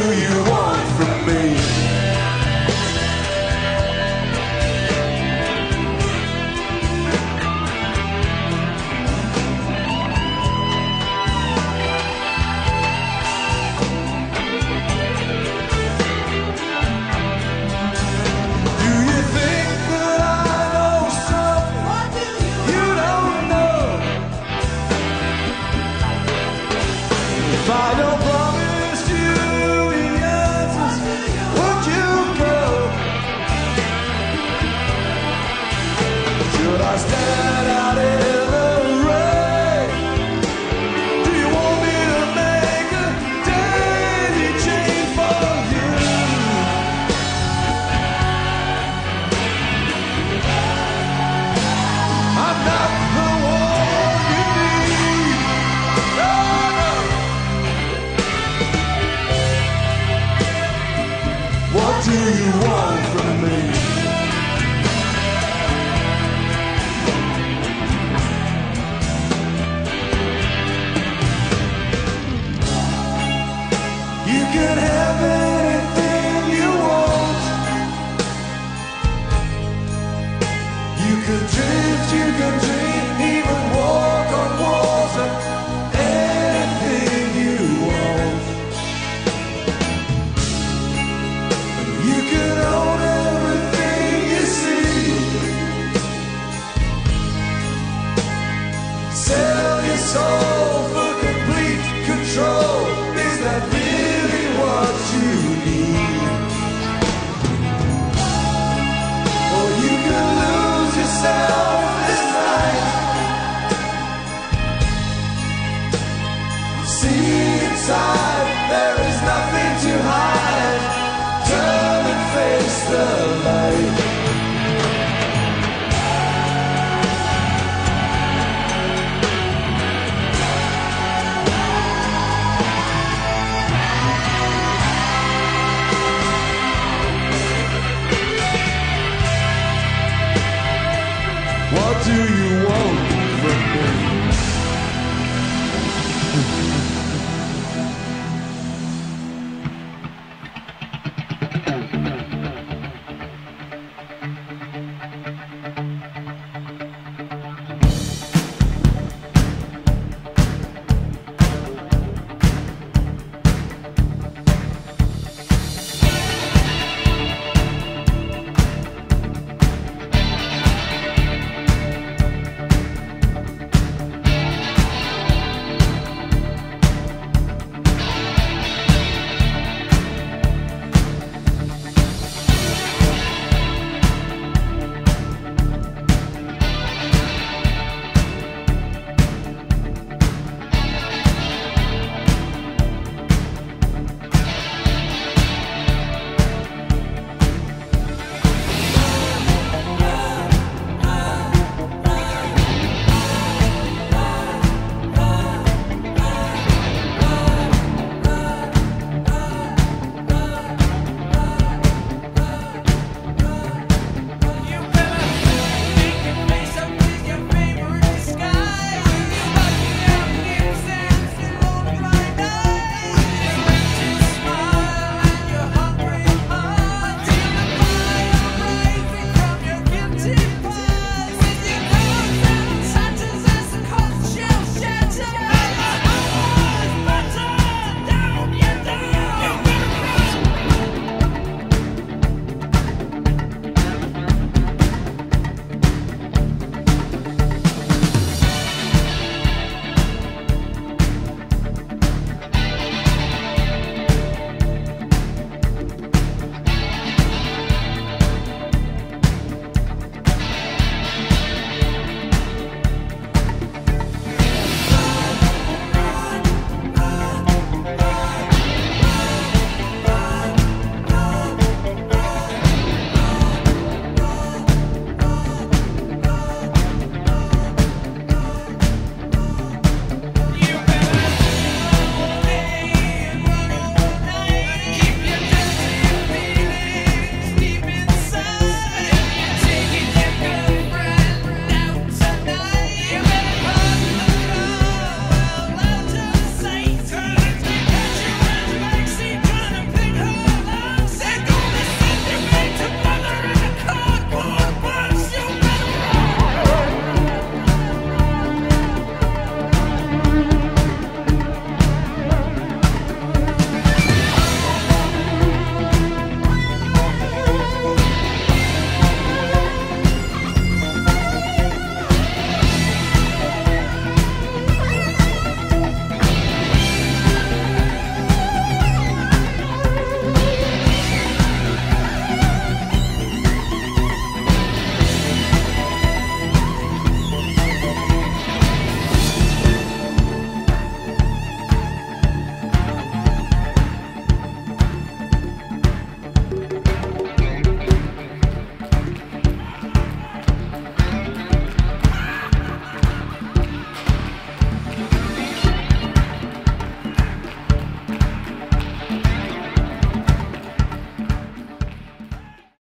you want from me? If I don't promise you the answers, would you go? Should I stand out in the rain? Do you want me to make a daily change for you? I'm not the one you need. No, no. What do you want from me? You can have anything you want. You can drift, you can dream, even walk on water. Anything you want. You can own everything you see. Sell your soul for complete control. Is that really what you need? Or you can lose yourself this night. See inside, there is nothing to hide. Turn and face the light. What do you want from me?